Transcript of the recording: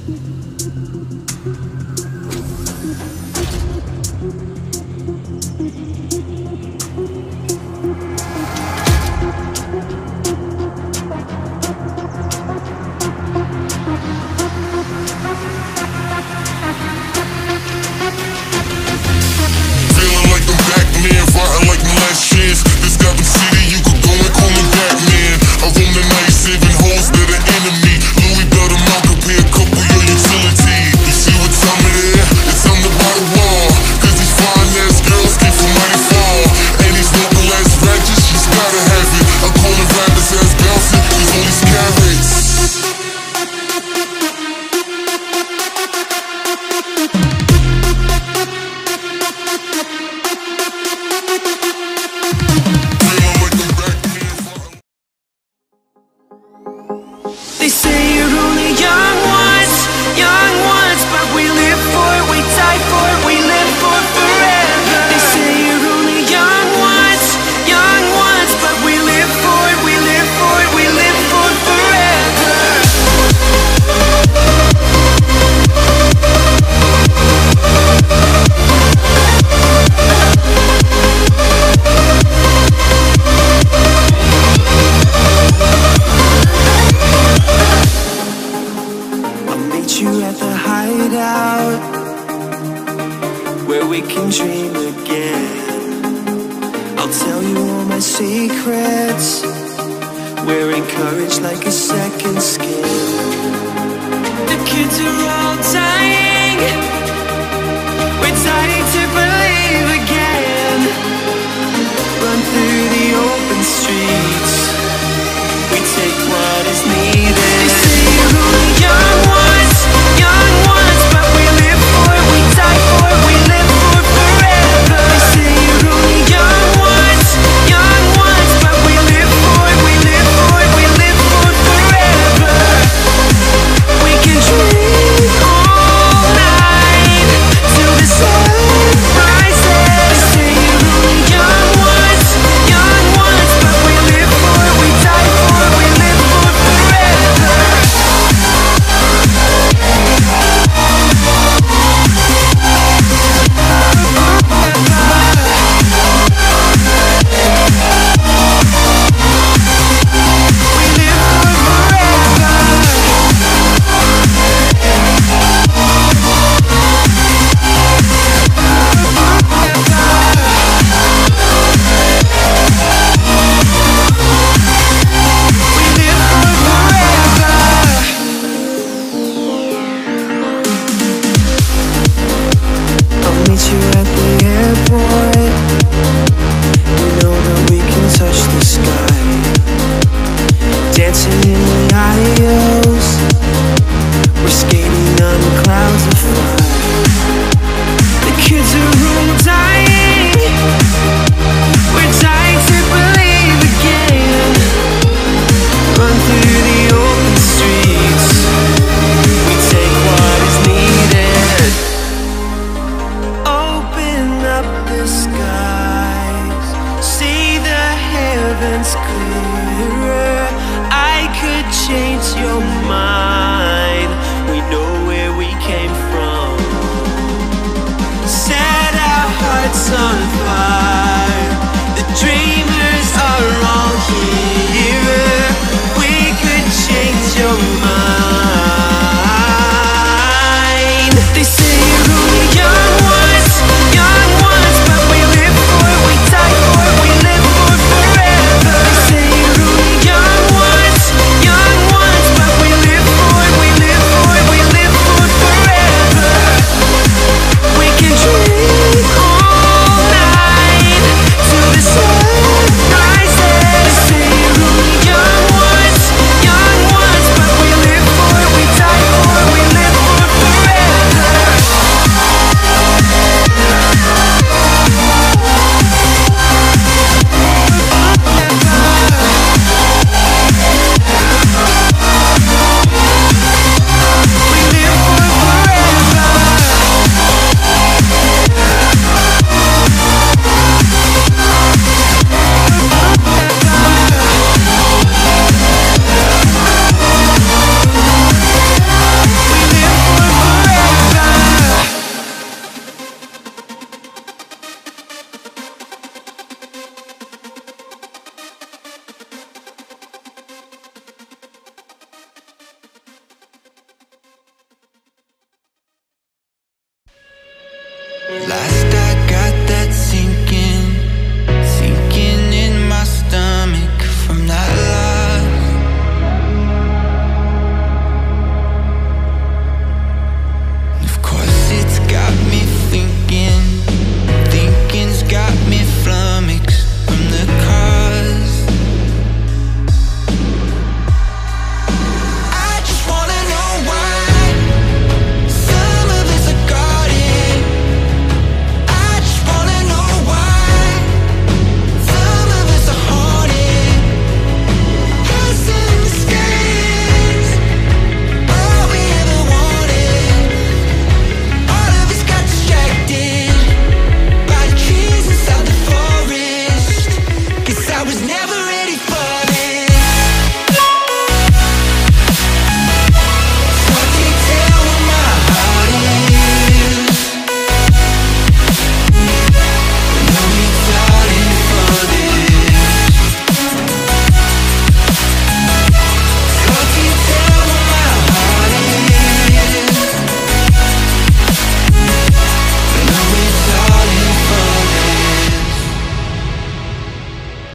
where we can dream again. I'll tell you all my secrets. We're encouraged like a second skin. The kids are all dying. We're dying to believe again. Run through the open streets. We take what is needed. They say you're only young ones, but we live for it, we die for it, we live for it forever. They say you're only young ones, but we live for it, we live for it, we live for it forever. We can dream all night till the sun rises. They say you're only young ones, but we live for it, we die for it, we live for it forever. Clearer, I could change your mind. We know where we came from. Set our hearts on fire. The dreamers are all here. We could change your mind. They say you're only young ones, but we live for it, we die for it, we live for it forever. They say you're only young ones, but we live for it, we live for it, we live for it forever. We can dream all night till the sun rises. They say you're only young ones, but we live for I was never